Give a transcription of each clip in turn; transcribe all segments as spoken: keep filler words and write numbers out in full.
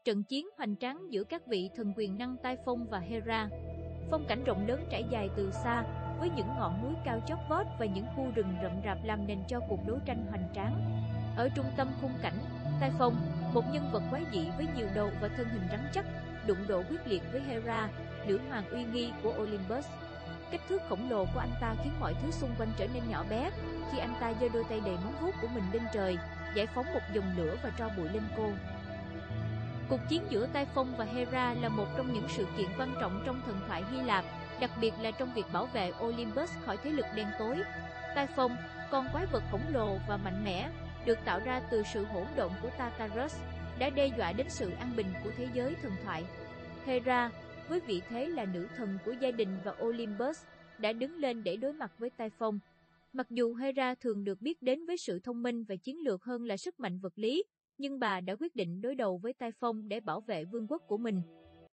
trận chiến hoành tráng giữa các vị thần quyền năng Typhon và Hera. Phong cảnh rộng lớn trải dài từ xa, với những ngọn núi cao chót vót và những khu rừng rậm rạp làm nền cho cuộc đấu tranh hoành tráng. Ở trung tâm khung cảnh, Typhon, một nhân vật quái dị với nhiều đầu và thân hình rắn chắc, đụng độ quyết liệt với Hera, nữ hoàng uy nghi của Olympus. Kích thước khổng lồ của anh ta khiến mọi thứ xung quanh trở nên nhỏ bé khi anh ta giơ đôi tay đầy móng vuốt của mình lên trời, giải phóng một dòng lửa và tro bụi lên cô. Cuộc chiến giữa Typhon và Hera là một trong những sự kiện quan trọng trong thần thoại Hy Lạp, đặc biệt là trong việc bảo vệ Olympus khỏi thế lực đen tối. Typhon, con quái vật khổng lồ và mạnh mẽ, được tạo ra từ sự hỗn độn của Tartarus, đã đe dọa đến sự an bình của thế giới thần thoại. Hera, với vị thế là nữ thần của gia đình và Olympus, đã đứng lên để đối mặt với Typhon. Mặc dù Hera thường được biết đến với sự thông minh và chiến lược hơn là sức mạnh vật lý, nhưng bà đã quyết định đối đầu với Typhon để bảo vệ vương quốc của mình.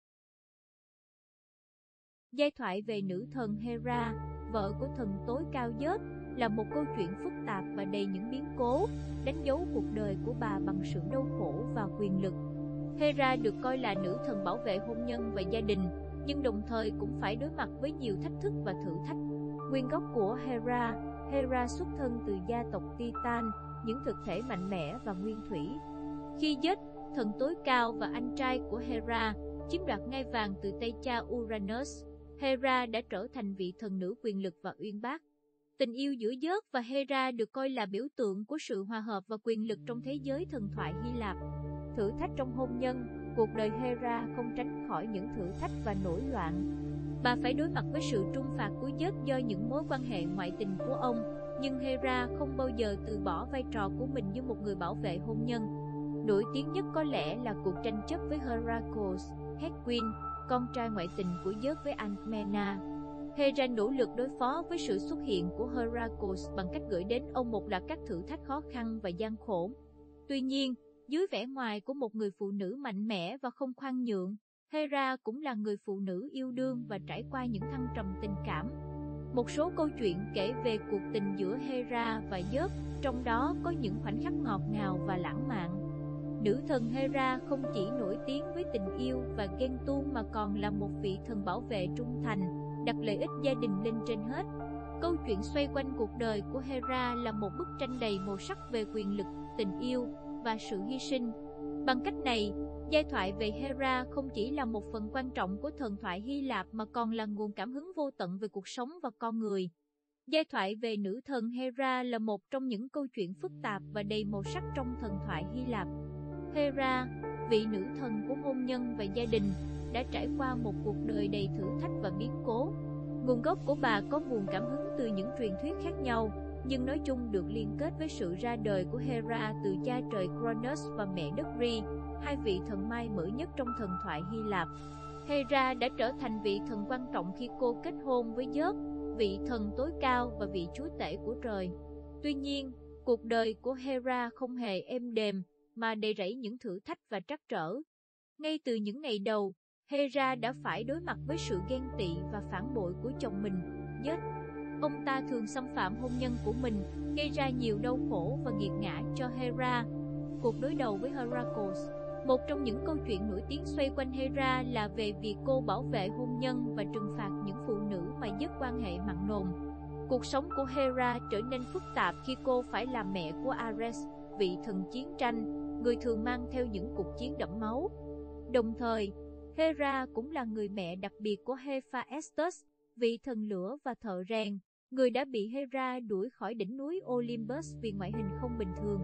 Giai thoại về nữ thần Hera, vợ của thần tối cao Zeus, là một câu chuyện phức tạp và đầy những biến cố, đánh dấu cuộc đời của bà bằng sự đau khổ và quyền lực. Hera được coi là nữ thần bảo vệ hôn nhân và gia đình, nhưng đồng thời cũng phải đối mặt với nhiều thách thức và thử thách. Nguyên gốc của Hera, Hera xuất thân từ gia tộc Titan, những thực thể mạnh mẽ và nguyên thủy. Khi Zeus, thần tối cao và anh trai của Hera, chiếm đoạt ngai vàng từ tay cha Uranus, Hera đã trở thành vị thần nữ quyền lực và uyên bác. Tình yêu giữa Zeus và Hera được coi là biểu tượng của sự hòa hợp và quyền lực trong thế giới thần thoại Hy Lạp. Thử thách trong hôn nhân, cuộc đời Hera không tránh khỏi những thử thách và nổi loạn. Bà phải đối mặt với sự trung phạt của Zeus do những mối quan hệ ngoại tình của ông, nhưng Hera không bao giờ từ bỏ vai trò của mình như một người bảo vệ hôn nhân. Nổi tiếng nhất có lẽ là cuộc tranh chấp với Heracles, Hedwyn, con trai ngoại tình của Zeus với Alcmena. Hera nỗ lực đối phó với sự xuất hiện của Heracles bằng cách gửi đến ông một loạt các thử thách khó khăn và gian khổ. Tuy nhiên, dưới vẻ ngoài của một người phụ nữ mạnh mẽ và không khoan nhượng, Hera cũng là người phụ nữ yêu đương và trải qua những thăng trầm tình cảm. Một số câu chuyện kể về cuộc tình giữa Hera và Zeus, trong đó có những khoảnh khắc ngọt ngào và lãng mạn. Nữ thần Hera không chỉ nổi tiếng với tình yêu và ghen tuông mà còn là một vị thần bảo vệ trung thành, đặt lợi ích gia đình lên trên hết. Câu chuyện xoay quanh cuộc đời của Hera là một bức tranh đầy màu sắc về quyền lực, tình yêu và sự hy sinh. Bằng cách này, giai thoại về Hera không chỉ là một phần quan trọng của thần thoại Hy Lạp mà còn là nguồn cảm hứng vô tận về cuộc sống và con người. Giai thoại về nữ thần Hera là một trong những câu chuyện phức tạp và đầy màu sắc trong thần thoại Hy Lạp. Hera, vị nữ thần của hôn nhân và gia đình, đã trải qua một cuộc đời đầy thử thách và biến cố. Nguồn gốc của bà có nguồn cảm hứng từ những truyền thuyết khác nhau, nhưng nói chung được liên kết với sự ra đời của Hera từ cha trời Cronus và mẹ đất Rhea, hai vị thần mai mở nhất trong thần thoại Hy Lạp. Hera đã trở thành vị thần quan trọng khi cô kết hôn với Zeus, vị thần tối cao và vị chúa tể của trời. Tuy nhiên, cuộc đời của Hera không hề êm đềm, mà đầy rẫy những thử thách và trắc trở. Ngay từ những ngày đầu, Hera đã phải đối mặt với sự ghen tị và phản bội của chồng mình, Zeus. Ông ta thường xâm phạm hôn nhân của mình, gây ra nhiều đau khổ và nghiệt ngã cho Hera. Cuộc đối đầu với Heracles, một trong những câu chuyện nổi tiếng xoay quanh Hera là về việc cô bảo vệ hôn nhân và trừng phạt những phụ nữ mà Zeus quan hệ mặn nồng. Cuộc sống của Hera trở nên phức tạp khi cô phải làm mẹ của Ares, vị thần chiến tranh, người thường mang theo những cuộc chiến đẫm máu. Đồng thời, Hera cũng là người mẹ đặc biệt của Hephaestus, vị thần lửa và thợ rèn, người đã bị Hera đuổi khỏi đỉnh núi Olympus vì ngoại hình không bình thường.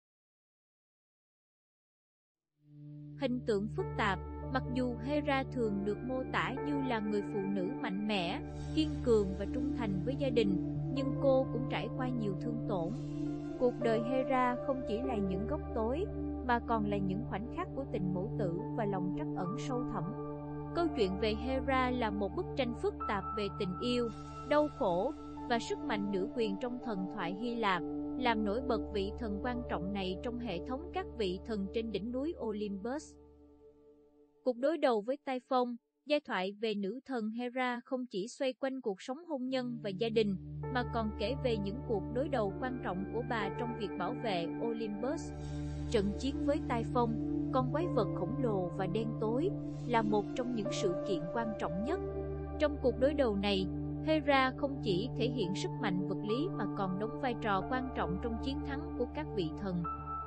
Hình tượng phức tạp, mặc dù Hera thường được mô tả như là người phụ nữ mạnh mẽ, kiên cường và trung thành với gia đình, nhưng cô cũng trải qua nhiều thương tổn. Cuộc đời Hera không chỉ là những góc tối, mà còn là những khoảnh khắc của tình mẫu tử và lòng trắc ẩn sâu thẳm. Câu chuyện về Hera là một bức tranh phức tạp về tình yêu, đau khổ và sức mạnh nữ quyền trong thần thoại Hy Lạp, làm nổi bật vị thần quan trọng này trong hệ thống các vị thần trên đỉnh núi Olympus. Cuộc đối đầu với Typhon, giai thoại về nữ thần Hera không chỉ xoay quanh cuộc sống hôn nhân và gia đình, mà còn kể về những cuộc đối đầu quan trọng của bà trong việc bảo vệ Olympus. trận chiến với Tai Phong, con quái vật khổng lồ và đen tối, là một trong những sự kiện quan trọng nhất. Trong cuộc đối đầu này, Hera không chỉ thể hiện sức mạnh vật lý mà còn đóng vai trò quan trọng trong chiến thắng của các vị thần.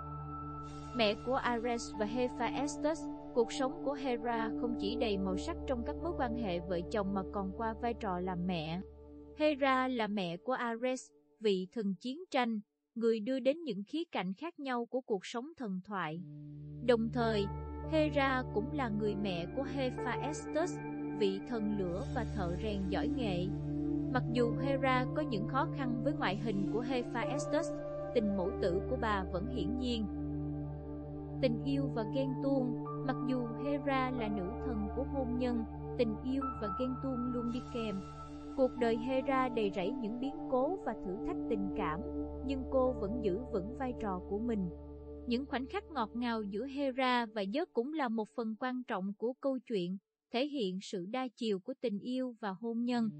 Mẹ của Ares và Hephaestus, cuộc sống của Hera không chỉ đầy màu sắc trong các mối quan hệ vợ chồng mà còn qua vai trò làm mẹ. Hera là mẹ của Ares, vị thần chiến tranh, người đưa đến những khía cạnh khác nhau của cuộc sống thần thoại. Đồng thời, Hera cũng là người mẹ của Hephaestus, vị thần lửa và thợ rèn giỏi nghệ. Mặc dù Hera có những khó khăn với ngoại hình của Hephaestus, tình mẫu tử của bà vẫn hiển nhiên. Tình yêu và ghen tuông. Mặc dù Hera là nữ thần của hôn nhân, tình yêu và ghen tuông luôn đi kèm. Cuộc đời Hera đầy rẫy những biến cố và thử thách tình cảm, nhưng cô vẫn giữ vững vai trò của mình. Những khoảnh khắc ngọt ngào giữa Hera và Zeus cũng là một phần quan trọng của câu chuyện, thể hiện sự đa chiều của tình yêu và hôn nhân.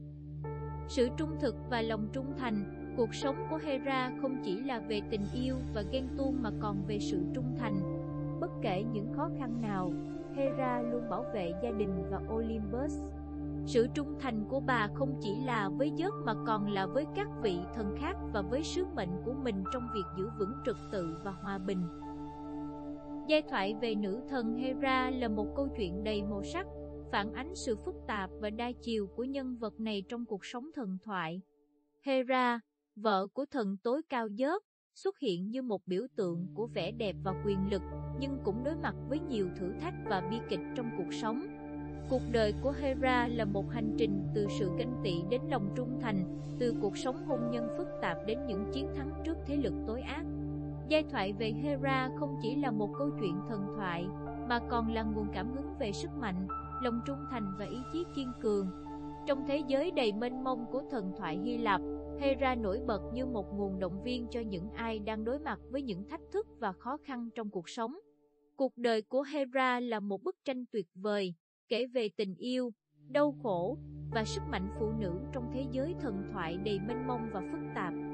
Sự trung thực và lòng trung thành. Cuộc sống của Hera không chỉ là về tình yêu và ghen tuông mà còn về sự trung thành. Bất kể những khó khăn nào, Hera luôn bảo vệ gia đình và Olympus. Sự trung thành của bà không chỉ là với Zeus mà còn là với các vị thần khác và với sứ mệnh của mình trong việc giữ vững trật tự và hòa bình. Giai thoại về nữ thần Hera là một câu chuyện đầy màu sắc, phản ánh sự phức tạp và đa chiều của nhân vật này trong cuộc sống thần thoại. Hera, vợ của thần tối cao Zeus, xuất hiện như một biểu tượng của vẻ đẹp và quyền lực, nhưng cũng đối mặt với nhiều thử thách và bi kịch trong cuộc sống. Cuộc đời của Hera là một hành trình từ sự ganh tị đến lòng trung thành, từ cuộc sống hôn nhân phức tạp đến những chiến thắng trước thế lực tối ác. Giai thoại về Hera không chỉ là một câu chuyện thần thoại, mà còn là nguồn cảm hứng về sức mạnh, lòng trung thành và ý chí kiên cường. Trong thế giới đầy mênh mông của thần thoại Hy Lạp, Hera nổi bật như một nguồn động viên cho những ai đang đối mặt với những thách thức và khó khăn trong cuộc sống. Cuộc đời của Hera là một bức tranh tuyệt vời, kể về tình yêu, đau khổ và sức mạnh phụ nữ trong thế giới thần thoại đầy mênh mông và phức tạp.